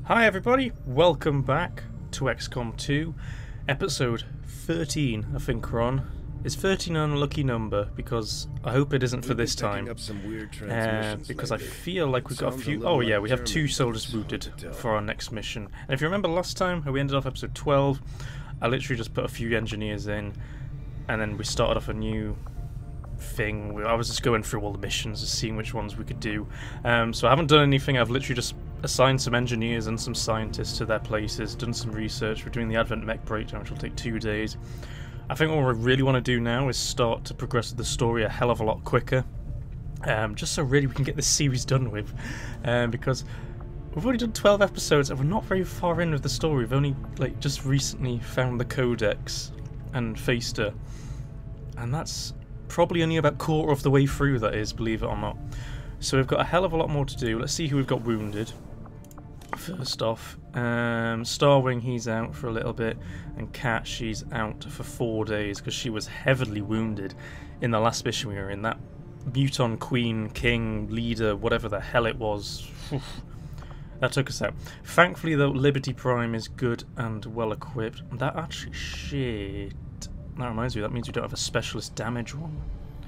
Hi everybody, welcome back to XCOM 2, episode 13 I think we're on. Is 13 an unlucky number? Because I hope it isn't for this time. Because I feel like we've got a few... Oh yeah, we have 2 soldiers wounded for our next mission. And if you remember last time, how we ended off episode 12, I literally just put a few engineers in, and then we started off a new thing. I was just going through all the missions and seeing which ones we could do. So I haven't done anything, I've literally just assigned some engineers and some scientists to their places, done some research. We're doing the Advent mech breakdown, which will take 2 days. I think what we really want to do now is start to progress the story a hell of a lot quicker, just so really we can get this series done with, because we've already done 12 episodes and we're not very far in with the story. We've only like just recently found the Codex and faced her, and that's probably only about quarter of the way through, that is, believe it or not. So we've got a hell of a lot more to do. Let's see who we've got wounded. First off, Starwing, he's out for a little bit, and Kat, she's out for 4 days because she was heavily wounded in the last mission we were in. That Muton Queen, King, Leader, whatever the hell it was, that took us out. Thankfully though, Liberty Prime is good and well equipped. That actually, shit, that reminds me, that means we don't have a specialist damage one.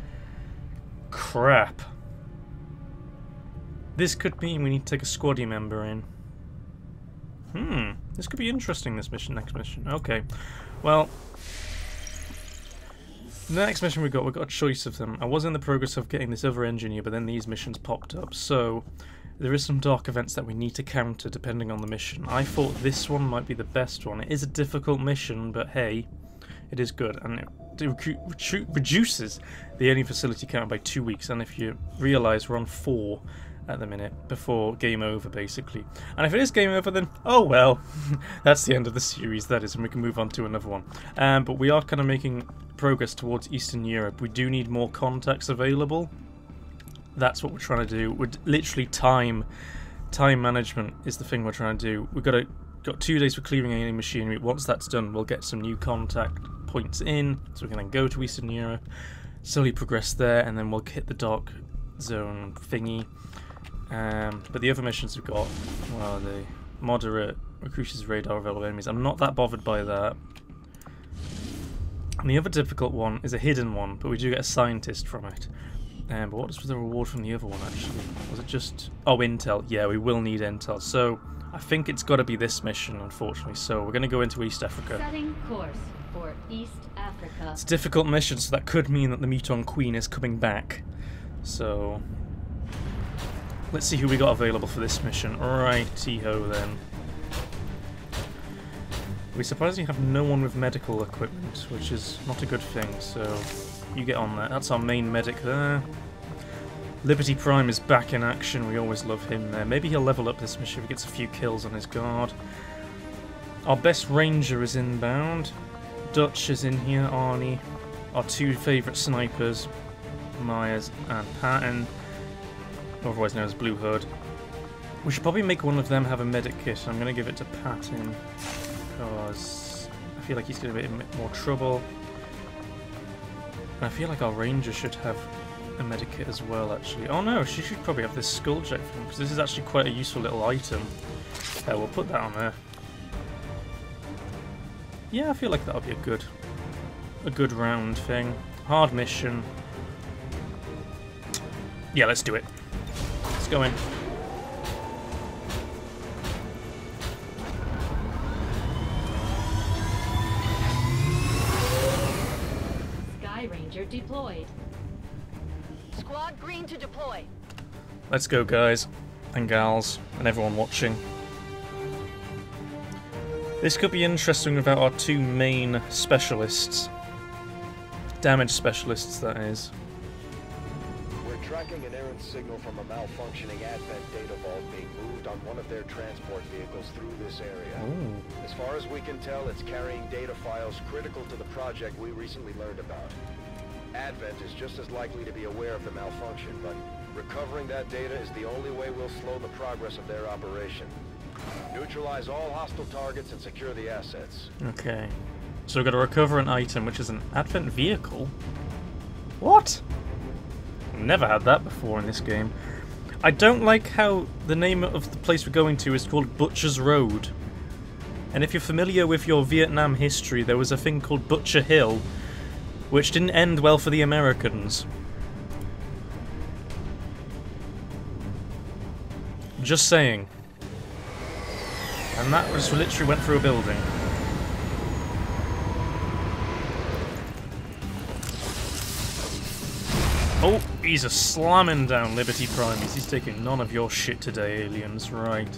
Crap. This could mean we need to take a squaddy member in. This could be interesting, this mission, next mission. Okay, well, the next mission we've got a choice of them. I was in the progress of getting this other engineer, but then these missions popped up, so there is some dark events that we need to counter depending on the mission. I thought this one might be the best one. It is a difficult mission, but hey, it is good, and it reduces the alien facility count by 2 weeks, and if you realise we're on 4 at the minute, before game over basically. And if it is game over, then oh well, that's the end of the series, that is, and we can move on to another one. But we are kind of making progress towards Eastern Europe. We do need more contacts available. That's what we're trying to do. We're literally time management is the thing we're trying to do. We've got 2 days for clearing alien machinery. Once that's done, we'll get some new contact points in, so we can then go to Eastern Europe, slowly progress there, and then we'll hit the dark zone thingy. But the other missions we've got, well, the moderate recruiters radar available enemies. I'm not that bothered by that. And the other difficult one is a hidden one, but we do get a scientist from it. But what was the reward from the other one, actually? Was it just... oh, intel. Yeah, we will need intel. So I think it's got to be this mission, unfortunately. So we're going to go into East Africa. Setting course for East Africa. It's a difficult mission, so that could mean that the Muton Queen is coming back. So let's see who we got available for this mission. Righty-ho then. We surprisingly have no one with medical equipment, which is not a good thing, so you get on that. That's our main medic there. Liberty Prime is back in action, we always love him there. Maybe he'll level up this mission if he gets a few kills on his guard. Our best ranger is inbound. Dutch is in here, Arnie. Our 2 favourite snipers, Myers and Patton, otherwise known as Blue Hood. We should probably make one of them have a medic kit. I'm going to give it to Patton because I feel like he's going to be in more trouble. And I feel like our ranger should have a medic kit as well, actually. Oh no, she should probably have this skulljet thing because this is actually quite a useful little item. We'll put that on there. Yeah, I feel like that'll be a good round thing. Hard mission. Yeah, let's do it. Let's go in. Sky Ranger deployed. Squad green to deploy. Let's go, guys and gals and everyone watching. This could be interesting without our 2 main specialists. Damage specialists, that is. Tracking an errant signal from a malfunctioning Advent data vault being moved on one of their transport vehicles through this area. Ooh. As far as we can tell, it's carrying data files critical to the project we recently learned about. Advent is just as likely to be aware of the malfunction, but recovering that data is the only way we'll slow the progress of their operation. Neutralize all hostile targets and secure the assets. Okay. So we've got to recover an item, which is an Advent vehicle? What? Never had that before in this game. I don't like how the name of the place we're going to is called Butcher's Road. And if you're familiar with your Vietnam history, there was a thing called Butcher Hill, which didn't end well for the Americans. Just saying. And that just literally went through a building. Oh, he's a slamming down Liberty Primes. He's taking none of your shit today, aliens. Right.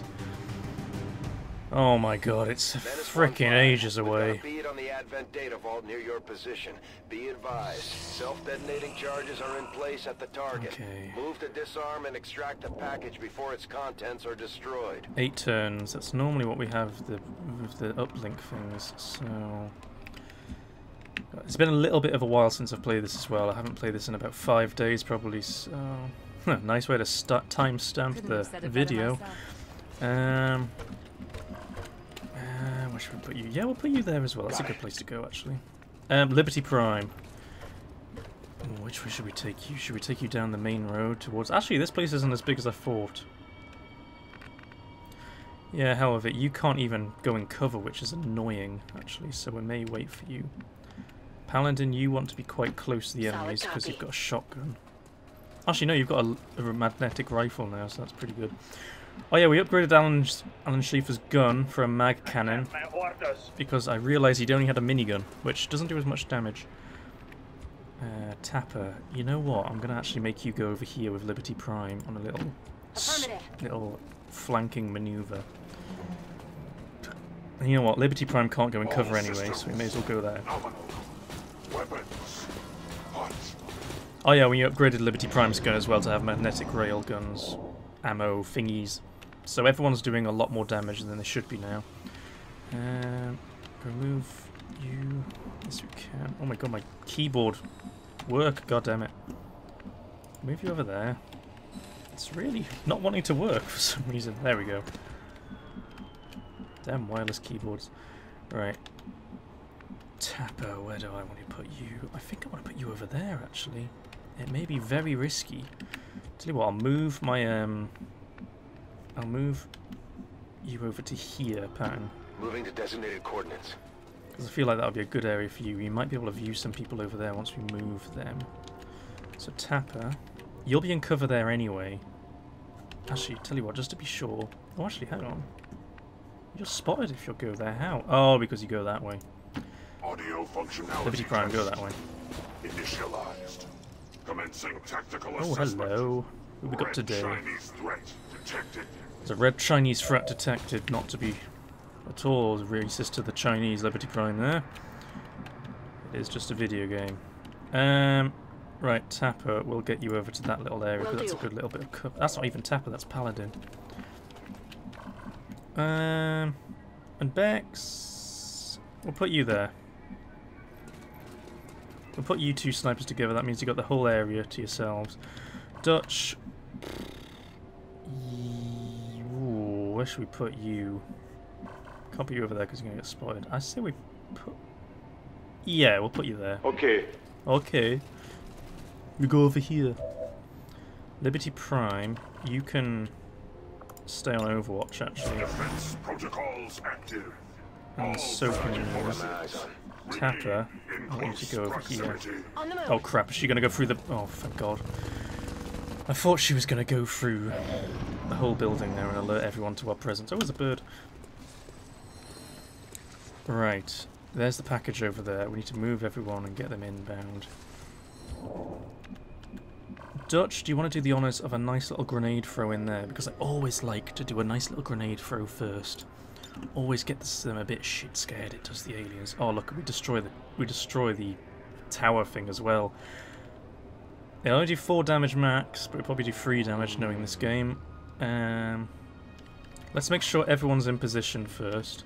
Oh my god, it's frickin' ages away. Be it on the Advent data vault near your position. Be advised, self-detonating charges are in place at the target. Okay. Move to disarm and extract the package before its contents are destroyed. 8 turns. That's normally what we have with the uplink things. So it's been a little bit of a while since I've played this as well. I haven't played this in about 5 days probably. So nice way to timestamp the video. Where should we put you? Yeah, we'll put you there as well. That's a good place to go, actually. Liberty Prime. Which way should we take you? Should we take you down the main road towards... Actually, this place isn't as big as I thought. Yeah, hell of it. You can't even go in cover, which is annoying, actually, so we may wait for you. Paladin, you want to be quite close to the enemies because you've got a shotgun. Actually, no, you've got a magnetic rifle now, so that's pretty good. Oh yeah, we upgraded Alan Schleifer's gun for a mag cannon because I realised he'd only had a minigun, which doesn't do as much damage. Tapper, you know what? I'm going to actually make you go over here with Liberty Prime on a little flanking manoeuvre. And you know what? Liberty Prime can't go in cover anyway, so we may as well go there. Oh yeah, we upgraded Liberty Prime's gun as well to have magnetic rail guns. Ammo thingies, so everyone's doing a lot more damage than they should be now. Remove you. Yes, we can. Oh my god, my keyboard work. God damn it! Move you over there. It's really not wanting to work for some reason. There we go. Damn wireless keyboards. Right. Tapper, where do I want to put you? I think I want to put you over there. Actually, it may be very risky. Tell you what, I'll move my I'll move you over to here, Patton. Moving to designated coordinates. Because I feel like that would be a good area for you. You might be able to view some people over there once we move them. So Tapper, you'll be in cover there anyway. Actually, tell you what, just to be sure. Oh, actually, hang on. You're spotted if you'll go there. How? Oh, because you go that way. Audio functionality. Liberty Prime, go that way. Initialized. Commencing tactical Oh, hello. What have we got today? Chinese threat detected. There's a red Chinese threat detected, not to be at all racist to the Chinese. Liberty Prime there. It is just a video game. Right, Tapper, we'll get you over to that little area because that's a good little bit of cover. That's not even Tapper, that's Paladin. And Bex, we'll put you there. We'll put you two snipers together. That means you've got the whole area to yourselves. Dutch. Ooh, where should we put you? Can't put you over there because you're going to get spotted. I say we put... Yeah, we'll put you there. Okay. Okay. We go over here. Liberty Prime, you can stay on Overwatch, actually. Defense protocols active. And so can you. Tapper, I want you to go over here. Oh crap, is she going to go through the... Oh, thank God. I thought she was going to go through the whole building there and alert everyone to our presence. Oh, there's a bird. Right, there's the package over there. We need to move everyone and get them inbound. Dutch, do you want to do the honours of a nice little grenade throw in there? Because I always like to do a nice little grenade throw first. Always gets them a bit shit scared. It does the aliens. Oh look, we destroy the tower thing as well. They only do 4 damage max, but we probably do 3 damage knowing this game. Let's make sure everyone's in position first.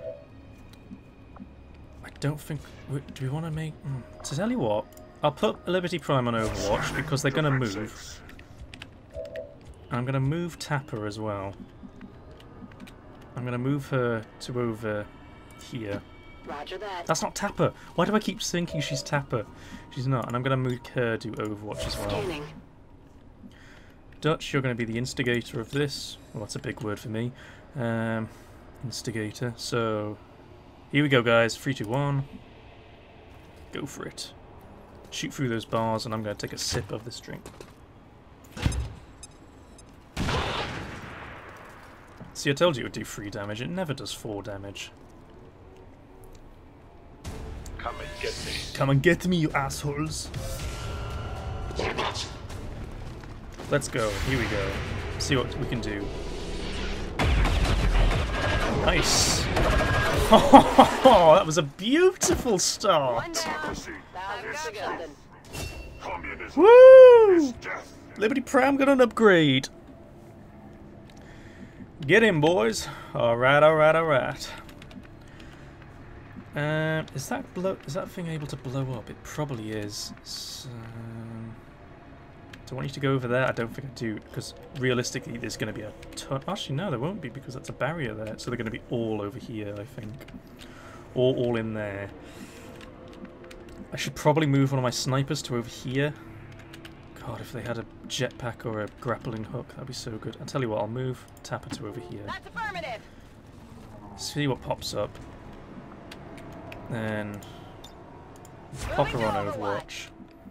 I don't think... Do we want to make... To tell you what, I'll put Liberty Prime on Overwatch because they're going to move. And I'm going to move Tapper as well. I'm going to move her to over here. Roger that. That's not Tapper. Why do I keep thinking she's Tapper? She's not. And I'm going to move her to Overwatch as well. Scanning. Dutch, you're going to be the instigator of this. Well, that's a big word for me. Instigator. So, here we go, guys. 3, 2, 1. Go for it. Shoot through those bars, and I'm going to take a sip of this drink. See, I told you it would do 3 damage. It never does 4 damage. Come and get me. Come and get me, you assholes. Let's go. Here we go. See what we can do. Nice. Oh, that was a beautiful start. One down. Thousands to go then. Communism Woo! is death. Liberty Prime got an upgrade. Get in, boys. Alright, alright, alright. Is that thing able to blow up? It probably is. So, do I want you to go over there? I don't think I do, because realistically there's going to be a ton. Actually, no, there won't be, because that's a barrier there. So they're going to be all over here, I think. Or all in there. I should probably move one of my snipers to over here. God, if they had a jetpack or a grappling hook, that'd be so good. I'll tell you what, I'll move Tapper to over here. That's affirmative. See what pops up. Then pop her on Overwatch.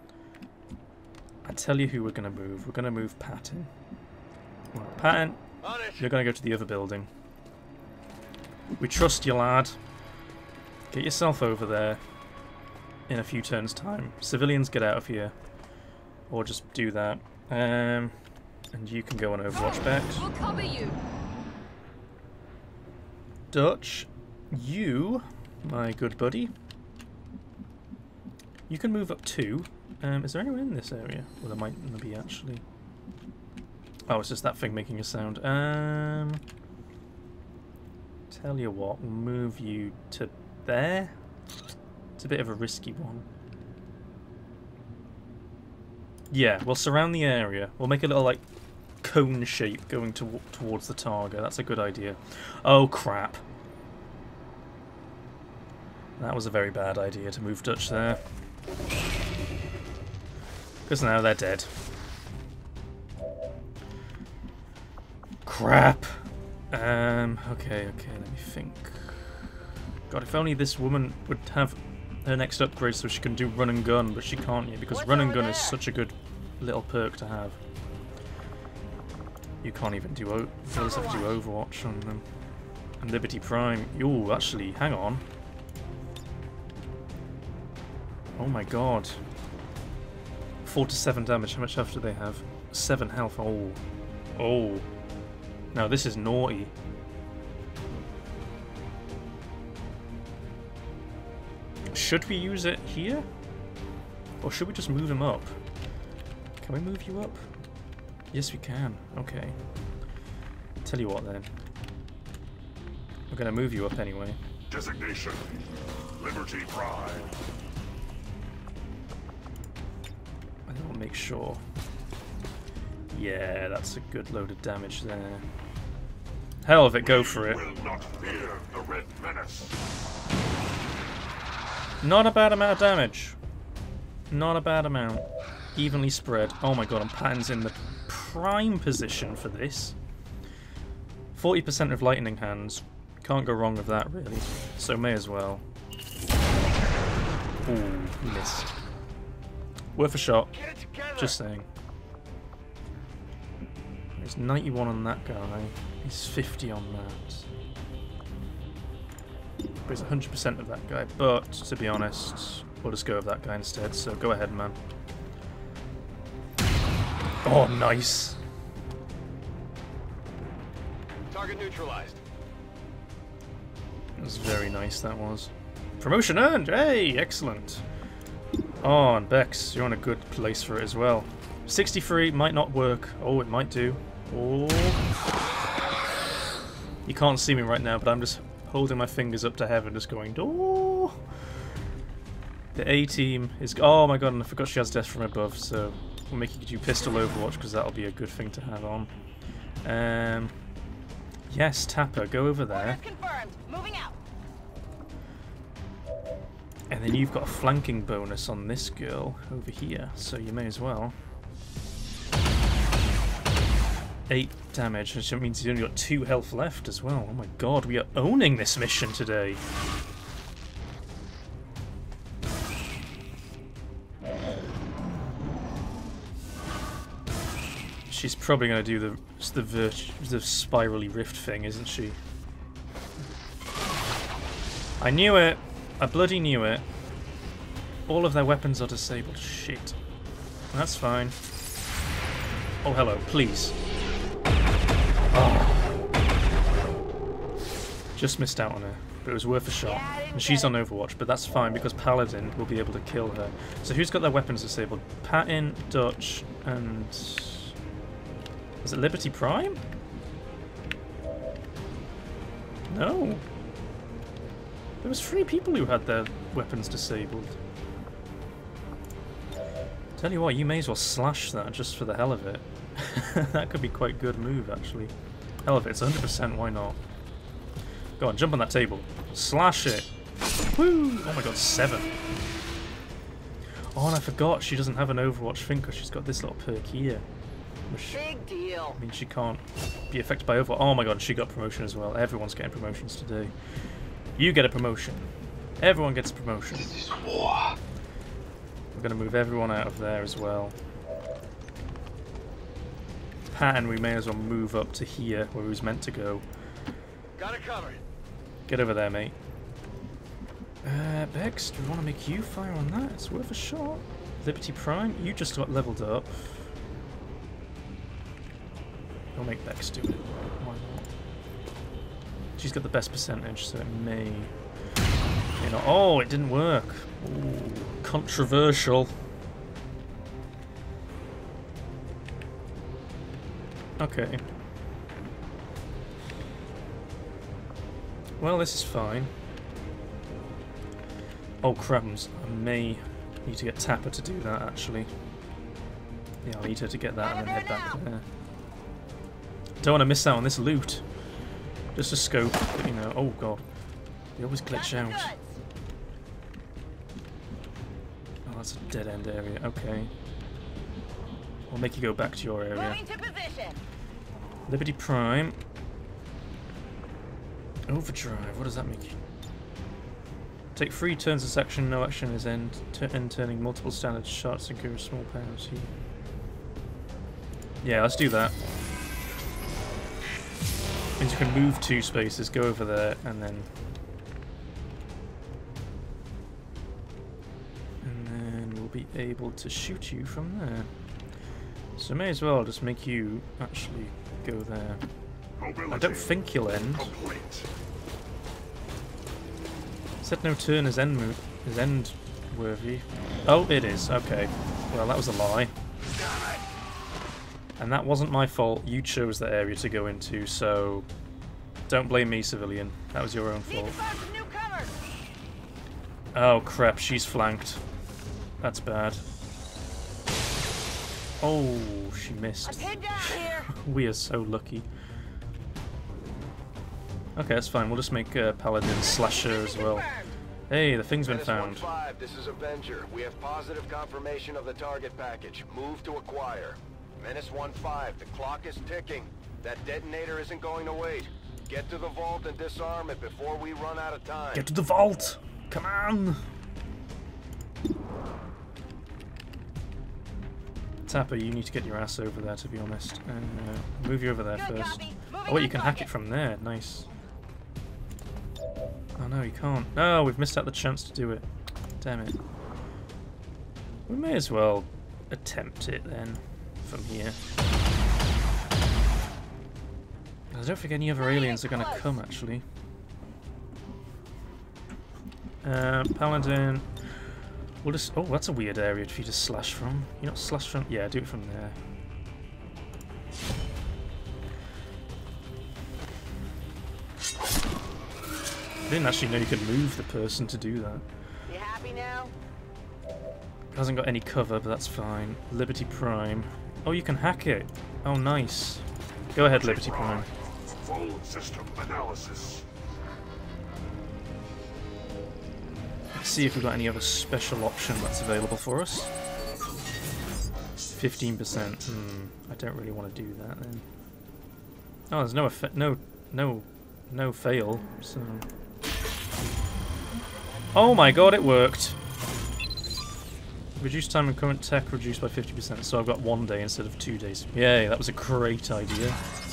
I tell you who we're going to move. We're going to move Patton. Well, Patton, you're going to go to the other building. We trust you, lad. Get yourself over there in a few turns' time. Civilians, get out of here. Or just do that. And you can go on Overwatch back. We'll cover you. Dutch, you, my good buddy, you can move up too. Is there anyone in this area? Well, there might be actually. Oh, it's just that thing making a sound. Tell you what, we'll move you to there. It's a bit of a risky one. Yeah, we'll surround the area. We'll make a little, like, cone shape going towards the target. That's a good idea. Oh, crap. That was a very bad idea to move Dutch there. Because now they're dead. Crap. Okay, let me think. God, if only this woman would have her next upgrade so she can do run and gun, but she can't yet, because run and gun is such a good little perk to have. You can't even do you just have to do Overwatch on them. And Liberty Prime. Ooh, actually, hang on. Oh my god. 4 to 7 damage. How much health do they have? 7 health. Oh. Oh. Now this is naughty. Should we use it here? Or should we just move him up? Can we move you up? Yes, we can. Okay. Tell you what then. We're going to move you up anyway. Designation. Liberty Prime. I think I'll make sure. Yeah, that's a good load of damage there. Hell of it, go for it. Will not fear the Red Menace. Not a bad amount of damage. Not a bad amount. Evenly spread. Oh my god, and Patton's in the prime position for this. 40% of lightning hands. Can't go wrong with that, really. So may as well. Ooh, missed. Worth a shot. Just saying. There's 91 on that guy. He's 50 on that. But he's 100% of that guy. But, to be honest, we'll just go with that guy instead. So go ahead, man. Oh, nice. Target neutralized. That was very nice, that was. Promotion earned! Hey, excellent. Oh, and Bex, you're in a good place for it as well. 63 might not work. Oh, it might do. Oh. You can't see me right now, but I'm just holding my fingers up to heaven, just going, oh. The A team is. Oh my god, and I forgot she has death from above, so we'll make you do pistol Overwatch because that'll be a good thing to have on. Yes, Tapper, go over there. Confirmed. Moving out. And then you've got a flanking bonus on this girl over here, so you may as well. 8 damage, which means he's only got 2 health left as well. Oh my god, we are owning this mission today. She's probably going to do the spirally rift thing, isn't she? I knew it. I bloody knew it. All of their weapons are disabled. Shit. That's fine. Oh, hello, please. Oh. Just missed out on her, but it was worth a shot. And she's on Overwatch, but that's fine because Paladin will be able to kill her. So who's got their weapons disabled? Patton, Dutch, and... is it Liberty Prime? No. There was 3 people who had their weapons disabled. Tell you what, you may as well slash that just for the hell of it. That could be quite a good move, actually. Hell of it, it's 100%, why not? Go on, jump on that table. Slash it! Woo! Oh my god, 7. Oh, and I forgot she doesn't have an Overwatch thing because she's got this little perk here. Which Big deal. means she can't be affected by Overwatch. Oh my god, she got promotion as well. Everyone's getting promotions today. You get a promotion. Everyone gets a promotion. This is war. We're going to move everyone out of there as well. Patton, we may as well move up to here, where he was meant to go. Got it covered. Get over there, mate. Bex, do we want to make you fire on that? It's worth a shot. Liberty Prime, you just got leveled up. We'll make Bex do it. Why not? She's got the best percentage, so it may... you know, oh, it didn't work. Ooh, controversial. Okay. Well, this is fine. Oh, crumbs. I may need to get Tapper to do that, actually. Yeah, I'll need her to get that and then head back there. Don't want to miss out on this loot. Just a scope, but, you know. Oh, God. They always glitch out. Oh, that's a dead-end area. Okay. I'll make you go back to your area. Moving to position. Liberty Prime. Overdrive. What does that make you? Take 3 turns a section. No action is end. Turning multiple standard shots and give small powers. Yeah, let's do that. Means you can move 2 spaces, go over there, and then we'll be able to shoot you from there. So may as well just make you actually go there. Mobility I don't think you'll end. complete. Said no turn is end worthy. Oh, it is. Okay. Well, that was a lie. And that wasn't my fault. You chose that area to go into, so don't blame me, civilian. That was your own Need fault. to find some new cover. Oh crap, she's flanked. That's bad. Oh, she missed. I'm pinned down here. We are so lucky. Okay, that's fine. We'll just make Paladin Slasher as well. Hey, the thing's been found. Menace 1-5, this is Avenger. We have positive confirmation of the target package. Move to acquire. Menace 1-5, the clock is ticking. That detonator isn't going to wait. Get to the vault and disarm it before we run out of time. Get to the vault! Come on! Tapper, you need to get your ass over there, to be honest. Move you over there Good first. copy. Moving Oh wait, you on can hack target. it from there. Nice. Oh no, you can't. No, we've missed out the chance to do it. Damn it. We may as well attempt it then, from here. I don't think any other aliens are going to come, actually. Paladin. We'll just... oh, that's a weird area for you to slash from. You not slash from... yeah, do it from there. I didn't actually know you could move the person to do that. You happy now? Hasn't got any cover, but that's fine. Liberty Prime. Oh, you can hack it. Oh, nice. Go ahead, Liberty Prime. Full system analysis. Let's see if we've got any other special option that's available for us. 15%. I don't really want to do that then. Oh, there's no fail. So. Oh my god, it worked. Reduce time and current tech reduced by 50%, so I've got 1 day instead of 2 days. Yay, that was a great idea.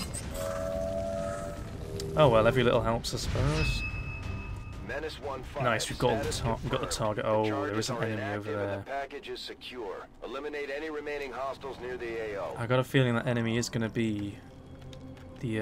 Oh well, every little helps, I suppose. Nice, we've got the target. Oh, there is an enemy over there. The package is secure. Eliminate any remaining hostiles near the AO. I got a feeling that enemy is going to be the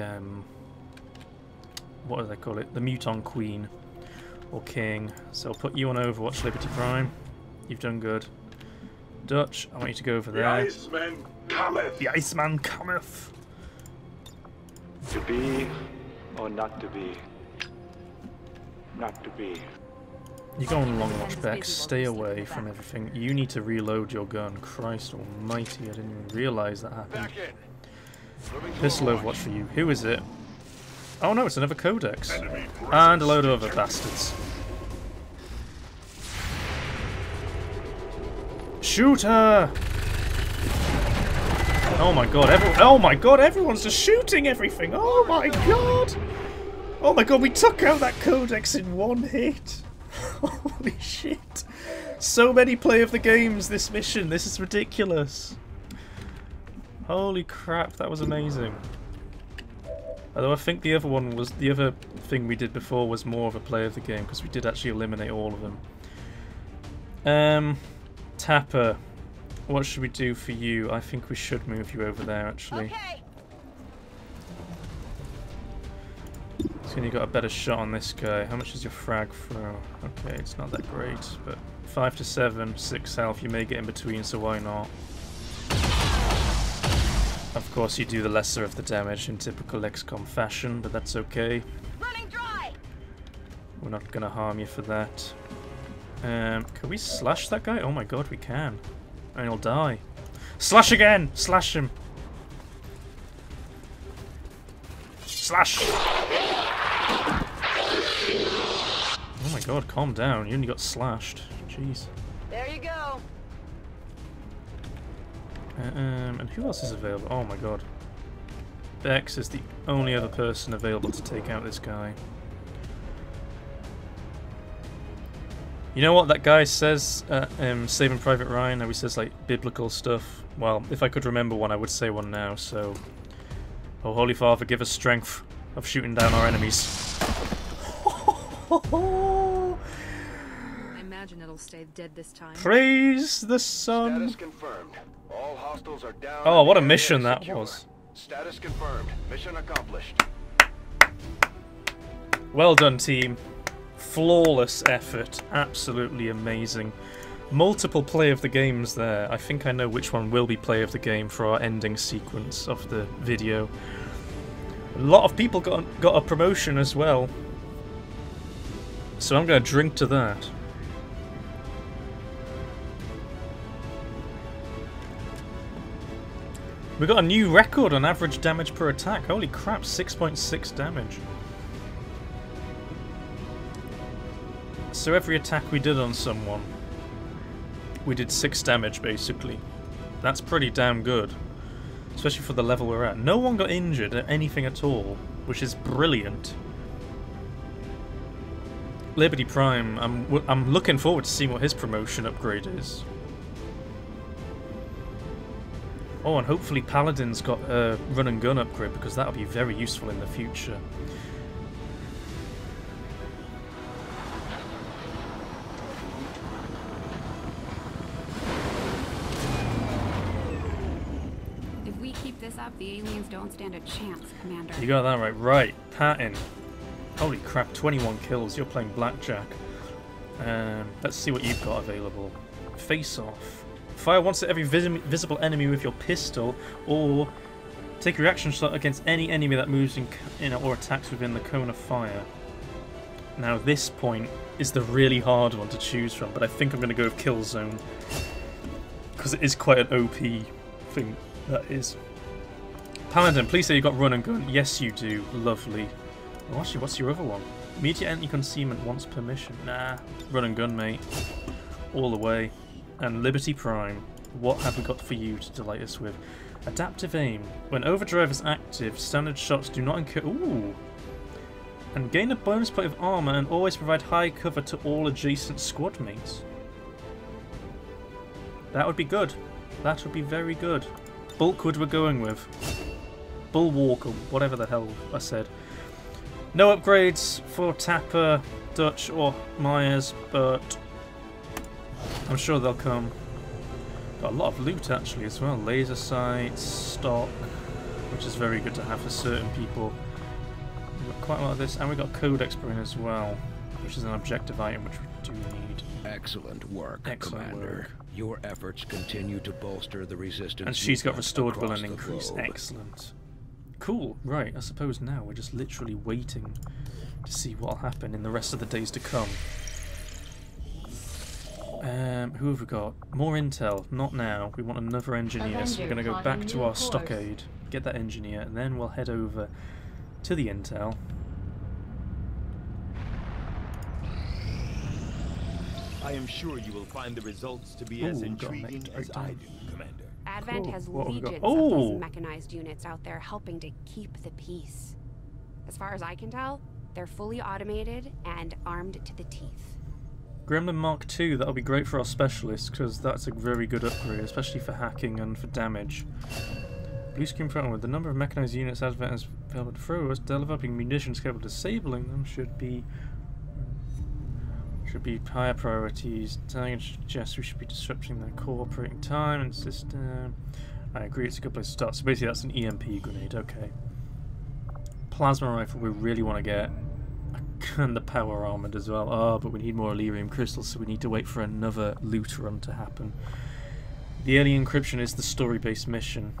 what do they call it? The Muton Queen or King. So I'll put you on Overwatch, Liberty Prime. You've done good. Dutch, I want you to go over there. The Iceman cometh. The Iceman cometh. To be or not to be? Not to be. You go on long watch, Bex. Stay away from everything. You need to reload your gun. Christ almighty, I didn't even realise that happened. Pistol Overwatch for you. Who is it? Oh no, it's another Codex. And a load of other bastards. Shoot her! Oh my god, everyone's just shooting everything! Oh my god! Oh my god, we took out that Codex in 1 hit! Holy shit! So many play of the games this mission, this is ridiculous! Holy crap, that was amazing. Although I think the other thing we did before was more of a play of the game, because we did actually eliminate all of them. Tapper, what should we do for you? I think we should move you over there, actually. Okay. So you got a better shot on this guy. How much is your frag throw? Okay, it's not that great, but 5 to 7, 6 health. You may get in between, so why not? Of course, you do the lesser of the damage in typical XCOM fashion, but that's okay. Running dry. We're not gonna harm you for that. Can we slash that guy? Oh my god, we can. And he'll die. Slash again! Slash him! Slash! Oh my god, calm down. You only got slashed. Jeez. There you go. And who else is available? Oh my god. Bex is the only other person available to take out this guy. You know what that guy says, Saving Private Ryan, how he says like biblical stuff? Well, if I could remember one, I would say one now, so... Oh, Holy Father, give us strength of shooting down our enemies. I imagine it'll stay dead this time. Praise the sun! Status confirmed. All hostiles are down. Oh, what a mission that was. Status confirmed. Mission accomplished. Well done, team. Flawless effort. Absolutely amazing. Multiple play of the games there. I think I know which one will be play of the game for our ending sequence of the video. A lot of people got a promotion as well. So I'm going to drink to that. We got a new record on average damage per attack. Holy crap, 6.6 damage. So every attack we did on someone, we did 6 damage basically. That's pretty damn good. Especially for the level we're at. No one got injured or anything at all, which is brilliant. Liberty Prime, I'm looking forward to seeing what his promotion upgrade is. Oh, and hopefully Paladin's got a run and gun upgrade, because that'll be very useful in the future. If we keep this up, the aliens don't stand a chance, Commander. You got that right. Right, Patton. Holy crap, 21 kills. You're playing blackjack. Let's see what you've got available. Face off. Fire once at every visible enemy with your pistol, or take a reaction shot against any enemy that moves in or attacks within the cone of fire. Now this point is the really hard one to choose from, but I think I'm going to go with Kill Zone, because it is quite an OP thing, that is. Paladin, please say you got run and gun. Yes you do. Lovely. Oh, actually, what's your other one? Immediate anti-concealment once per mission. Nah, run and gun, mate. All the way. And Liberty Prime, what have we got for you to delight us with? Adaptive aim. When overdrive is active, standard shots do not incur. Ooh. And gain a bonus point of armor and always provide high cover to all adjacent squad mates. That would be good. That would be very good. Bulkwood we're going with. Bulwark, or whatever the hell I said. No upgrades for Tapper, Dutch, or Myers, but I'm sure they'll come. Got a lot of loot actually as well. Laser sights, stock, which is very good to have for certain people. We've got quite a lot of this, and we've got Codex Brain as well, which is an objective item which we do need. Excellent work, Excellent Commander. work. Your efforts continue to bolster the resistance. And she's got movement restored will across and the increase. globe. Excellent. Cool. Right, I suppose now we're just literally waiting to see what'll happen in the rest of the days to come. Who have we got? More intel. Not now. We want another engineer, so we're going to go back to our stockade, get that engineer, and then we'll head over to the intel. I am sure you will find the results to be as intriguing as I do, Commander. Advent Cool. has What have we got? legions Oh! of these mechanized units out there helping to keep the peace. As far as I can tell, they're fully automated and armed to the teeth. Gremlin Mark II, that'll be great for our specialists, because that's a very good upgrade, especially for hacking and for damage. Blue screen front with the number of mechanized units Advent has been able to throw us, developing munitions capable of disabling them should be higher priorities. Target suggests we should be disrupting their cooperating time and system. I agree, it's a good place to start. So basically that's an EMP grenade, okay. Plasma rifle we really want to get. And the power armored as well. Oh, but we need more Elerium crystals, so we need to wait for another loot run to happen. The alien encryption is the story-based mission.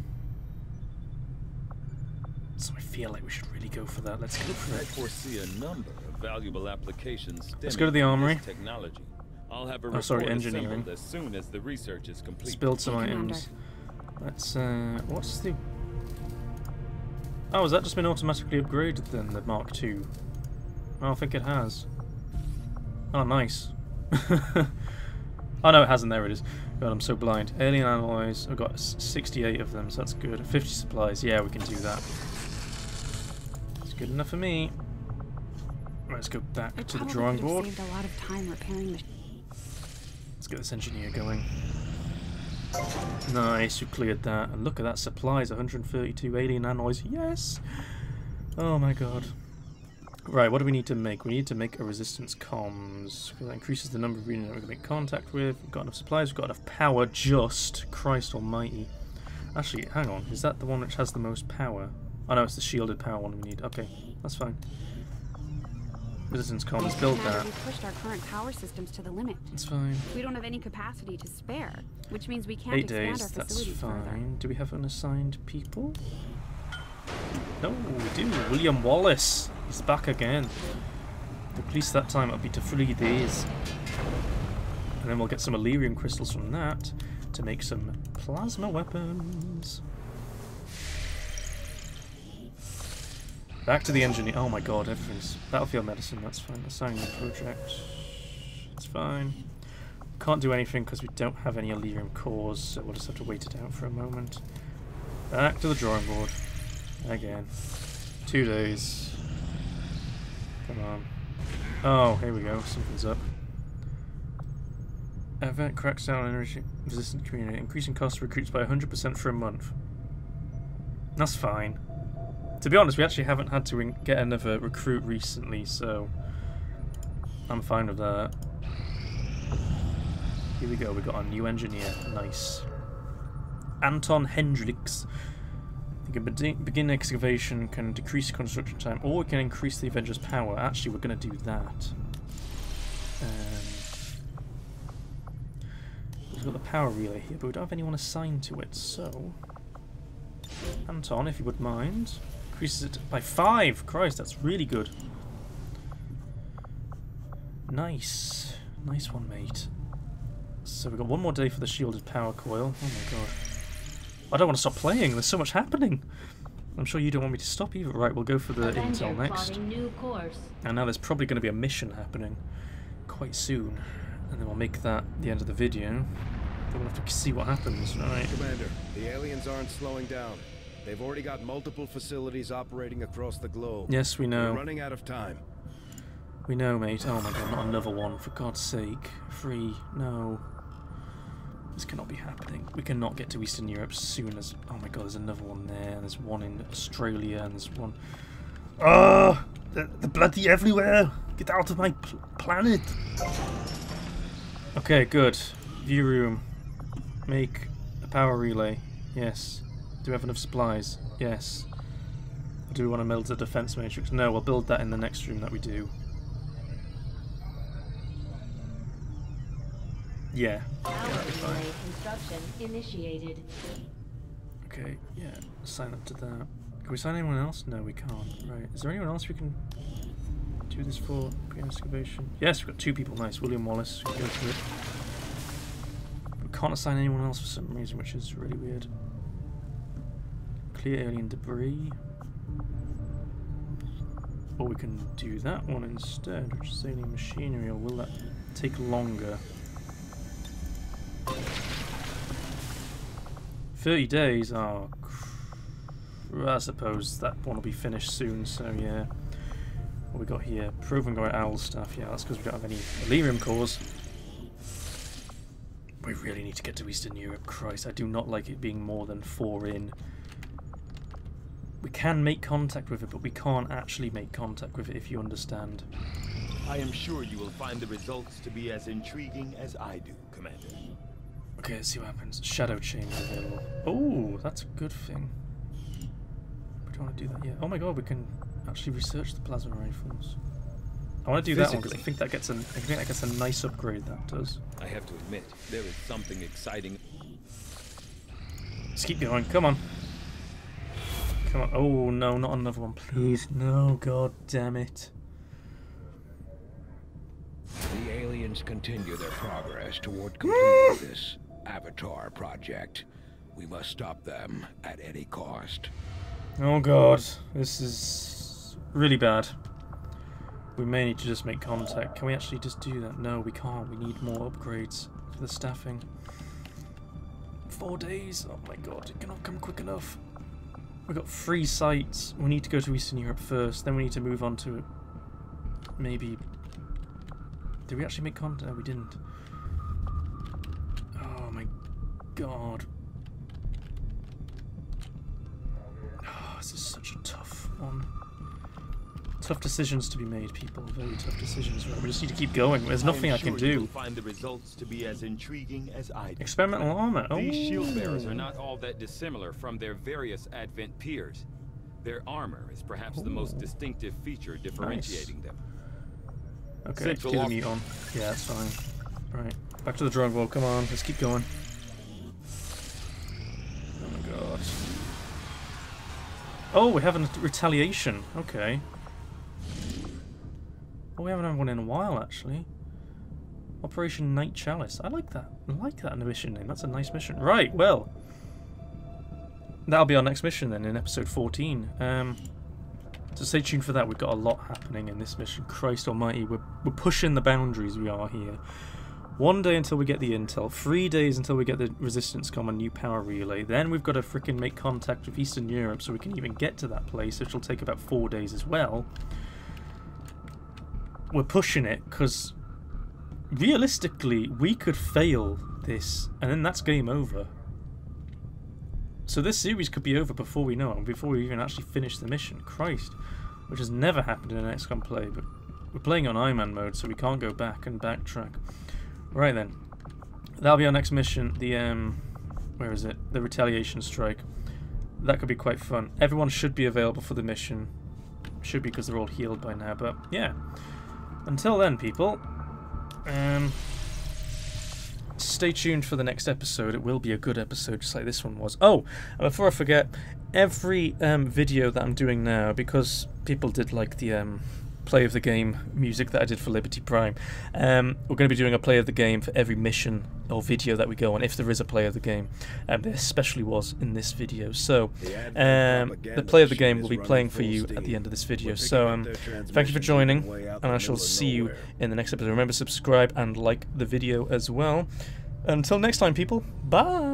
So I feel like we should really go for that. Let's go for I it. foresee a number of valuable applications. Let's go to the armory. Technology. I'll have a Oh, sorry, report engineering. assembled as soon as the research is complete. Let's build some Hey, items. Let's, what's the... Oh, has that just been automatically upgraded then, the Mark II? I don't think it has. Oh, nice. Oh no, it hasn't. There it is. God, I'm so blind. Alien alloys. I've got 68 of them, so that's good. 50 supplies. Yeah, we can do that. It's good enough for me. Let's go back to the drawing board. Saved a lot of time repairing the. Let's get this engineer going. Nice, we cleared that. And look at that, supplies. 132 alien alloys. Yes! Oh my god. Right, what do we need to make? We need to make a resistance comms. That increases the number of units we can make contact with. We've got enough supplies, we've got enough power, just. Christ almighty. Actually, hang on. Is that the one which has the most power? Oh no, it's the shielded power one we need. Okay, that's fine. Resistance comms, build that. We pushed our current power systems to the limit. That's fine. We don't have any capacity to spare, which means we can't 8 expand our days, that's facilities further. fine. Do we have unassigned people? No, we do. William Wallace. He's back again. At least that time it'll be to 3 days. And then we'll get some Elerium crystals from that to make some plasma weapons. Back to the engineer. Oh my god, everything's... Battlefield medicine, that's fine. Assigning the project. It's fine. Can't do anything because we don't have any Elerium cores, so we'll just have to wait it out for a moment. Back to the drawing board. Again. 2 days. Come on. Oh, here we go. Something's up. Event cracks down on energy resistant community. Increasing cost recruits by 100% for a month. That's fine. To be honest, we actually haven't had to get another recruit recently, so I'm fine with that. Here we go. We got our new engineer. Nice. Anton Hendricks. You can begin excavation, can decrease construction time, or we can increase the Avengers' power. Actually, we're going to do that. We've got the power relay here, but we don't have anyone assigned to it, so... Anton, if you would mind. Increases it by 5! Christ, that's really good. Nice. Nice one, mate. So we've got one more day for the shielded power coil. Oh my god. I don't want to stop playing, there's so much happening. I'm sure you don't want me to stop either. Right, we'll go for the intel next. New course. And now there's probably going to be a mission happening quite soon. And then we'll make that the end of the video. we'll have to see what happens, right? Commander, the aliens aren't slowing down. They've already got multiple facilities operating across the globe. Yes, we know. We're running out of time. We know, mate. Oh my god, not another one, for God's sake. Free, no. This cannot be happening. We cannot get to Eastern Europe as soon as... Oh my god, there's another one there. There's one in Australia, and there's one... Oh! They're bloody everywhere! Get out of my planet! Okay, good. View room. Make a power relay. Yes. Do we have enough supplies? Yes. Do we want to build a defense matrix? No, we'll build that in the next room that we do. Yeah. Power relay construction initiated. Okay, yeah. Sign up to that. Can we sign anyone else? No, we can't. Right. Is there anyone else we can do this for? Pre-excavation? Yes, we've got 2 people. Nice. William Wallace. We can go to it. We can't assign anyone else for some reason, which is really weird. Clear alien debris. Or we can do that one instead, which is alien machinery, or will that take longer? 30 days? Oh, I suppose that one will be finished soon, so yeah. What we got here? Proving our owl stuff. Yeah, that's because we don't have any Elerium cores. We really need to get to Eastern Europe. Christ, I do not like it being more than 4 in. We can make contact with it, but we can't actually make contact with it, if you understand. I am sure you will find the results to be as intriguing as I do, Commander. Okay, let's see what happens. Shadow chamber available. Oh, that's a good thing. We don't want to do that yet. Oh my god, we can actually research the plasma rifles. I want to do that one because I think that gets a nice upgrade. That does. I have to admit, there is something exciting. Let's keep going. Come on. Come on. Oh no, not another one, please. No, god damn it. The aliens continue their progress toward completing this Avatar project. We must stop them at any cost. Oh god, this is really bad. We may need to just make contact. Can we actually just do that? No, we can't. We need more upgrades for the staffing. 4 days? Oh my god, it cannot come quick enough. We've got 3 sites. We need to go to Eastern Europe first, then we need to move on to maybe... Did we actually make contact? No, we didn't. Oh my god. Oh, this is such a tough one. Tough decisions to be made, people. Very tough decisions. Right? We just need to keep going. There's nothing I can do. You will find the results to be as intriguing as I do. Experimental armor. Oh. These shield bearers are not all that dissimilar from their various Advent peers. Their armor is perhaps the most distinctive feature differentiating them. Okay, let's get the meat on. Yeah, that's fine. Right, back to the drug wall. Come on, let's keep going. Oh my god. Oh, we have a retaliation. Okay. Oh, we haven't had one in a while, actually. Operation Night Chalice. I like that. I like that mission name. That's a nice mission. Right, well. That'll be our next mission then in episode 14. So stay tuned for that. We've got a lot happening in this mission. Christ almighty, we're pushing the boundaries, we are here. 1 day until we get the intel, 3 days until we get the resistance comm and new power relay. Then we've got to frickin' make contact with Eastern Europe so we can even get to that place, which will take about 4 days as well. We're pushing it because realistically we could fail this and then that's game over. So this series could be over before we know it, before we even actually finish the mission. Christ. Which has never happened in an XCOM play, but we're playing on Iron Man mode, so we can't go back and backtrack. Right then. That'll be our next mission, the, where is it? The Retaliation Strike. That could be quite fun. Everyone should be available for the mission. Should be because they're all healed by now, but yeah. Until then, people, stay tuned for the next episode. It will be a good episode, just like this one was. Oh, and before I forget, every video that I'm doing now, because people did like the play of the game music that I did for Liberty Prime, we're going to be doing a play of the game for every mission or video that we go on, if there is a play of the game. There especially was in this video. So the play of the game will be playing for you at the end of this video. So thank you for joining, and I shall see you in the next episode. Remember, subscribe and like the video as well. Until next time, people. Bye.